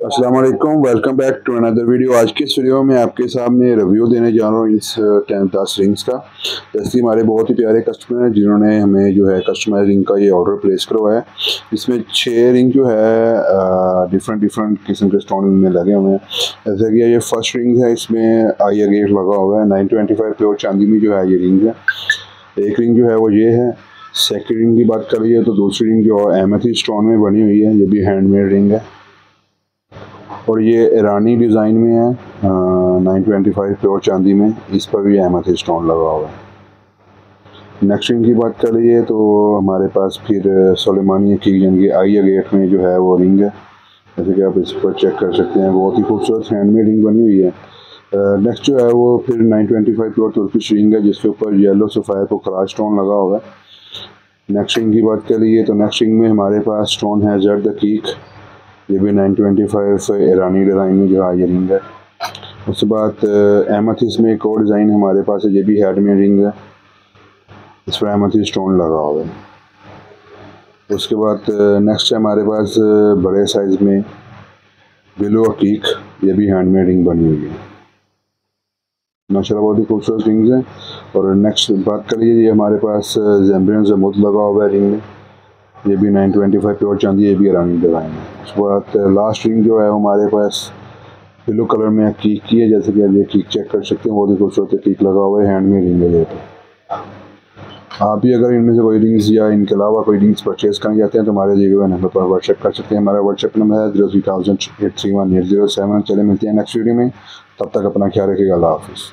अस्सलाम वालेकुम, welcome back to another video. आज की इस वीडियो में आपके सामने रिव्यू देने जा रहा हूँ इस 10 रिंग्स का। जैसे हमारे बहुत ही प्यारे कस्टमर हैं जिन्होंने हमें जो है कस्टमाइज रिंग का ये ऑर्डर प्लेस करवाया है। इसमें 6 रिंग जो है डिफरेंट किस्म के स्टोन में लगे हुए हैं। जैसे कि ये फर्स्ट रिंग है, इसमें आई गेट लगा हुआ है। 925 प्योर चांदी में जो है ये रिंग है। एक रिंग जो है वो ये है। सेकेंड रिंग की बात करिए तो दूसरी रिंग जो एमेथिस्ट स्टोन में बनी हुई है, ये भी हैंडमेड रिंग है और ये ईरानी डिज़ाइन में है। 925 प्योर चांदी में, इस पर भी एमेथिस्ट स्टोन लगा हुआ है। नेक्स्ट रिंग की बात करिए तो हमारे पास फिर सुलेमानी की यानी आई गेट में जो है वो रिंग है। जैसे कि आप इस पर चेक कर सकते हैं, बहुत ही खूबसूरत हैंडमेड रिंग बनी हुई है। नेक्स्ट जो है वो फिर 925 प्योर तुर्किश रिंग है जिसके ऊपर येलो सफ़ायर को खराज स्टोन लगा हुआ है। नेक्स्ट रिंग की बात करिए तो नेक्स्ट रिंग में हमारे पास स्टोन है जर्द दकीक, ये भी 925 ईरानी डिज़ाइन में जो है ये रिंग है। उसके बाद एमेथिस्ट में एक और डिज़ाइन हमारे पास है, ये भी हैंडमेड रिंग है, इस पर एमेथिस्ट स्टोन लगा हुआ है। उसके बाद नेक्स्ट है हमारे पास बड़े साइज़ में बिलो हकीक, ये भी हैंडमेड रिंग बनी हुई है। माशाल्लाह बहुत ही खूबसूरत रिंग्स हैं। और नेक्स्ट बात करिए, ये हमारे पास ज़ेम्ब्रियन ज़मुत लगा हुआ है रिंग में, ये भी 925 प्योर चांदी, ये भी ईरानी डिज़ाइन है। उसके बाद लास्ट रिंग जो है हमारे पास ब्लू कलर में कीक की है। जैसे कि आप ये कीक चेक कर सकते हैं, बहुत ही खूबसूरत कीक लगा हुआ है, हैंडमेड रिंग है ये। तो आप भी अगर इनमें से कोई रिंग्स या इनके अलावा कोई रिंग्स परचेज़ करना चाहते हैं तो हमारे दिए हुए नंबर पर व्हाट्सएप कर सकते हैं। हमारा व्हाट्सएप नंबर है 03,831,807। चले मिलते हैं नेक्स्ट वीडियो में, तब तक अपना ख्याल रखिएगा। अल्लाह हाफ़िज़।